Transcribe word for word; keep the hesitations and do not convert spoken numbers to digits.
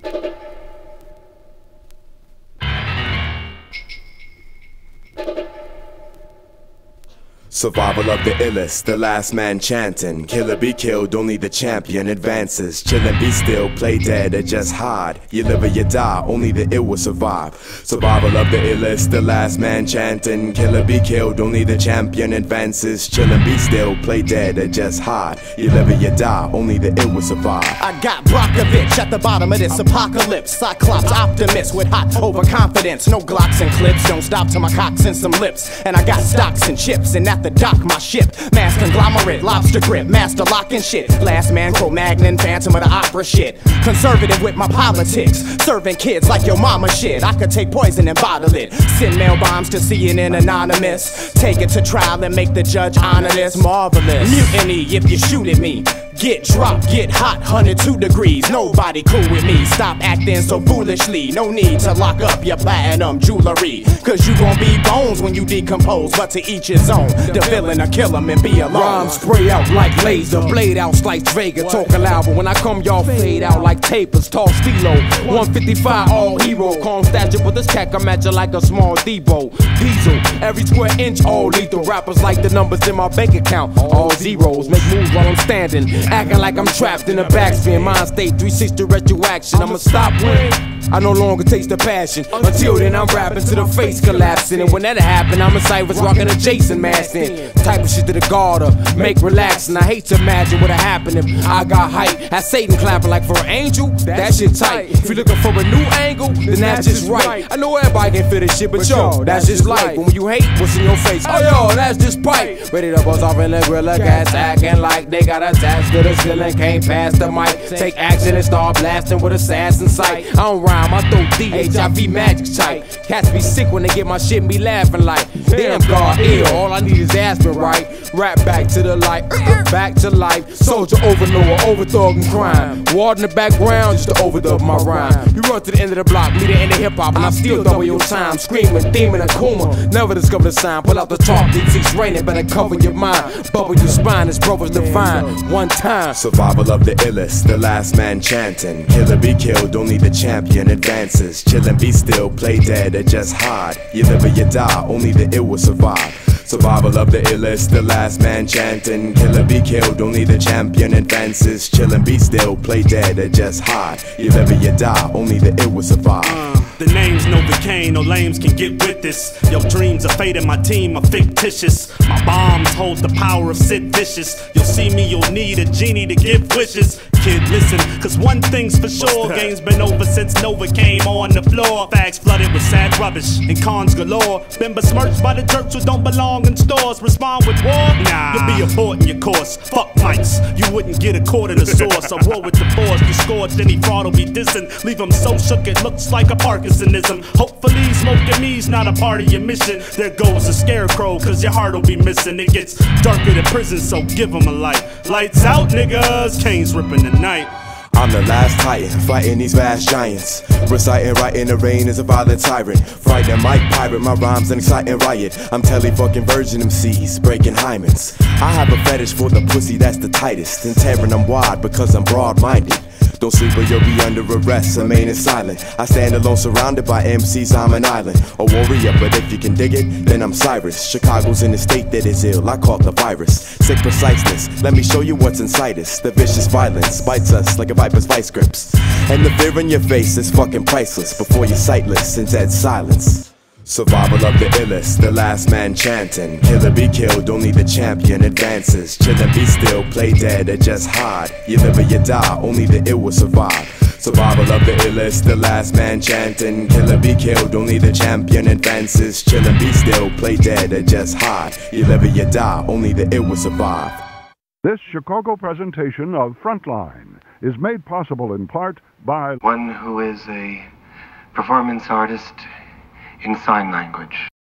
Survival of the illest, the last man chanting. Killer be killed, only the champion advances. Chillin' be still, play dead or just hide. You live or you die, only the ill will survive. Survival of the illest, the last man chanting. Killer be killed, only the champion advances. Chillin' be still, play dead or just hide. You live or you die, only the ill will survive. I got Brockovich at the bottom of this apocalypse. Cyclops optimist with hot overconfidence. No glocks and clips, don't stop till my cock's in some lips. And I got stocks and chips, and at the dock my ship, mass conglomerate, lobster grip, master lock and shit. Last man, Cro-Magnon, Phantom of the Opera shit. Conservative with my politics, serving kids like your mama shit. I could take poison and bottle it, send mail bombs to C N N Anonymous. Take it to trial and make the judge honor this. Marvelous mutiny if you shoot at me. Get dropped, get hot, one hundred two degrees. Nobody cool with me. Stop acting so foolishly. No need to lock up your platinum jewelry, cause you gon' be bones when you decompose. But to each his own. The villain or kill him and be alone. Rhymes spray out like laser, blade out, slice Vega. Talk aloud, but when I come, y'all fade out like tapers. Tall stilo, one fifty-five, all hero. Calm stature, but this cat come at you like a small Debo. Diesel, every square inch, all lethal. Rappers like the numbers in my bank account, all zeros. Make moves while I'm standing, acting like I'm trapped in a backspin. Mind state three sixty retroaction. I'ma stop when I no longer taste the passion. Until then, I'm rapping to the face collapsing. And when that happen, I'm a Cyrus rocking a Jason mask in. Type of shit to the garter, make relaxing. I hate to imagine what'd happen if I got hype. Had Satan clapping like for an angel, that shit tight. If you're looking for a new angle, then that's just right. I know everybody can feel this shit, but yo, that's just life. When you hate, what's in your face? Oh yo, that's just pipe. Ready to buzz off in the gorilla cats, acting like they got attached to the ceiling, can't pass the mic. Take action and start blasting with assassin sight. I don't rhyme, I throw D H I V magic tight. Cats be sick when they get my shit and be laughing like, damn God ill, all I need is aspirin, right? Rap back to the light, back to life. Soldier overlord, overthugging crime. Ward in the background just to overdub my rhyme. You run to the end of the block, meet the end of hip hop, and I still double your time. Screaming, theming, and coma. Never discover the sign. Pull out the chalk, D six raining, better cover your mind. Bubble your spine, this brothers divine. One time. Survival of the illest, the last man chanting. Killer be killed, only the champion advances. Chillin' be still, play dead or just hide. You live or you die, only the ill will survive. Survival of the illest, the last man chanting. Killer be killed, only the champion advances. Chillin' be still, play dead or just hide. You live or you die, only the ill will survive. Uh, the name's Novocaine, no lames can get with this. Your dreams are fading, my team are fictitious. My bombs hold the power of Sid Vicious. You'll see me, you'll need a genie to give wishes. Kid, listen, cause one thing's for sure, game's been over since Nova came on the floor. Bags flooded with sad rubbish and cons galore. Been besmirched by the jerks who don't belong in stores. Respond with war? Nah, you'll be aborting your course. Fuck mics, you wouldn't get a quarter in the source. A war with the force, you scorched, any fraud will be dissing. Leave them so shook it looks like a Parkinsonism. Hopefully smoking me's not a part of your mission. There goes a scarecrow, cause your heart will be missing. It gets darker than prison, so give them a light. Lights out, niggas, Kane's ripping the night. I'm the last titan, fighting these vast giants. Reciting right in the rain as a violent tyrant. Frightening Mike Pirate, my rhymes an exciting riot. I'm telly fucking virgin M Cs, breaking hymens. I have a fetish for the pussy that's the tightest, and tearing them wide because I'm broad-minded. Don't sleep or you'll be under arrest, remain silent. I stand alone surrounded by M Cs, I'm an island. A warrior, but if you can dig it, then I'm Cyrus. Chicago's in a state that is ill, I caught the virus. Sick preciseness, let me show you what's inside us. The vicious violence bites us like a viper's vice grips. And the fear in your face is fucking priceless. Before you're sightless in dead silence. Survival of the illest, the last man chanting. Killer be killed, only the champion advances. Chillin' be still, play dead or just hide. You live or you die, only the ill will survive. Survival of the illest, the last man chanting. Killer be killed, only the champion advances. Chillin' be still, play dead or just hide. You live or you die, only the ill will survive. This Chicago presentation of Frontline is made possible in part by one who is a performance artist in sign language.